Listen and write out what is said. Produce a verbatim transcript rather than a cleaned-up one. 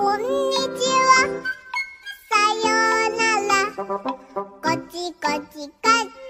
こんにちは。さようなら。こちこちカッチ。